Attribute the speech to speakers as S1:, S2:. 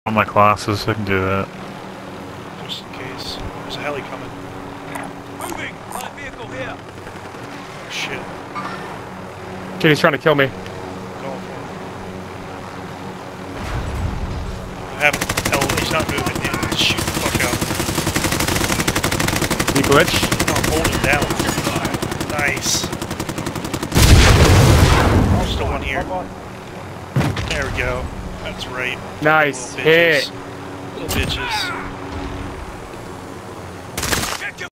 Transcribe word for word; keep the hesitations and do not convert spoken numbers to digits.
S1: On my classes, I can do that.
S2: Just in case. There's a heli coming.
S3: Moving! Light vehicle here!
S2: Oh shit.
S4: Kitty's trying to kill me.
S2: Going for him. I have hell, he's not moving yet. Shoot the fuck out.
S4: You glitch?
S2: No, I'm holding down. Nice. Oh, still one here. There we go. That's right.
S4: Nice
S2: Little bitches.
S4: hit.
S2: Little bitches.